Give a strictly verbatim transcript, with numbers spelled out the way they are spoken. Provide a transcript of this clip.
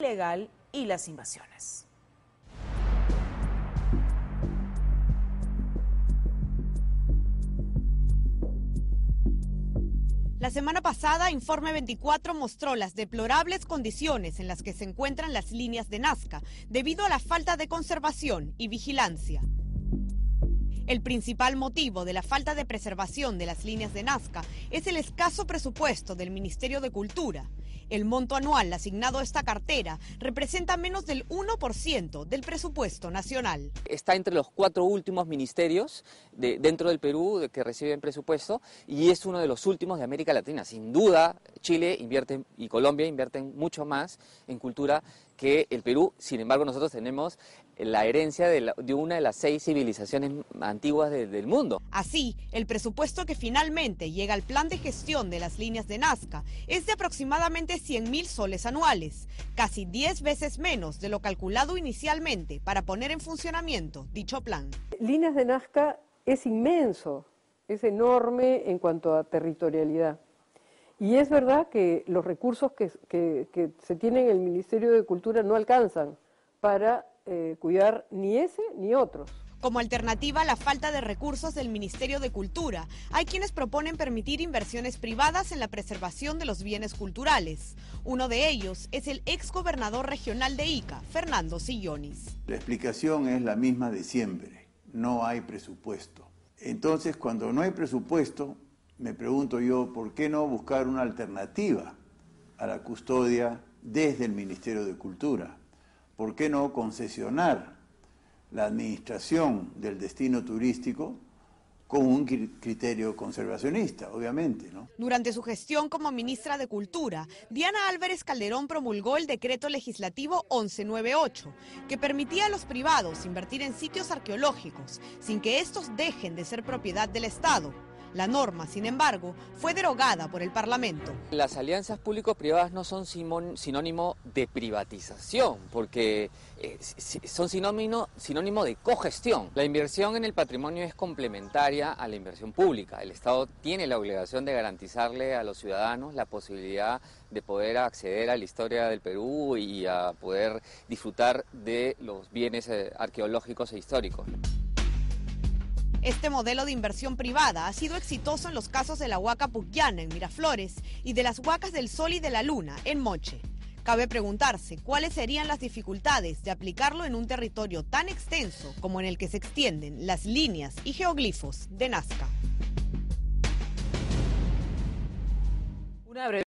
ilegal y las invasiones. La semana pasada, Informe veinticuatro mostró las deplorables condiciones en las que se encuentran las líneas de Nazca debido a la falta de conservación y vigilancia. El principal motivo de la falta de preservación de las líneas de Nazca es el escaso presupuesto del Ministerio de Cultura. El monto anual asignado a esta cartera representa menos del uno por ciento del presupuesto nacional. Está entre los cuatro últimos ministerios de, dentro del Perú de, que reciben presupuesto y es uno de los últimos de América Latina. Sin duda, Chile invierte y Colombia invierten mucho más en cultura que el Perú. Sin embargo, nosotros tenemos la herencia de, la, de una de las seis civilizaciones antiguas de, del mundo. Así, el presupuesto que finalmente llega al plan de gestión de las líneas de Nazca es de aproximadamente cien mil soles anuales, casi diez veces menos de lo calculado inicialmente para poner en funcionamiento dicho plan. Líneas de Nazca es inmenso, es enorme en cuanto a territorialidad. Y es verdad que los recursos que, que, que se tienen en el Ministerio de Cultura no alcanzan para eh, cuidar ni ese ni otros. Como alternativa a la falta de recursos del Ministerio de Cultura, hay quienes proponen permitir inversiones privadas en la preservación de los bienes culturales. Uno de ellos es el exgobernador regional de Ica, Fernando Sillonis. La explicación es la misma de siempre, no hay presupuesto. Entonces, cuando no hay presupuesto, me pregunto yo, ¿por qué no buscar una alternativa a la custodia desde el Ministerio de Cultura? ¿Por qué no concesionar la administración del destino turístico con un criterio conservacionista, obviamente, ¿no? Durante su gestión como ministra de Cultura, Diana Álvarez Calderón promulgó el decreto legislativo once noventa y ocho, que permitía a los privados invertir en sitios arqueológicos sin que estos dejen de ser propiedad del Estado. La norma, sin embargo, fue derogada por el Parlamento. Las alianzas público-privadas no son sinónimo de privatización, porque eh, son sinónimo, sinónimo de cogestión. La inversión en el patrimonio es complementaria a la inversión pública. El Estado tiene la obligación de garantizarle a los ciudadanos la posibilidad de poder acceder a la historia del Perú y a poder disfrutar de los bienes eh, arqueológicos e históricos. Este modelo de inversión privada ha sido exitoso en los casos de la Huaca Pucllana en Miraflores y de las Huacas del Sol y de la Luna en Moche. Cabe preguntarse cuáles serían las dificultades de aplicarlo en un territorio tan extenso como en el que se extienden las líneas y geoglifos de Nazca. Una breve